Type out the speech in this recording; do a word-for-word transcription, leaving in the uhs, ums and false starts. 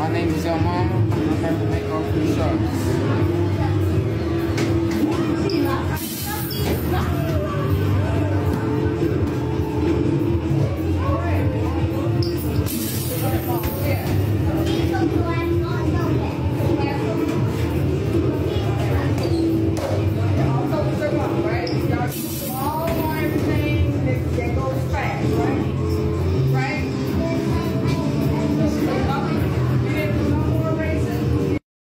My name is El Mama. I'm about to make all three shots.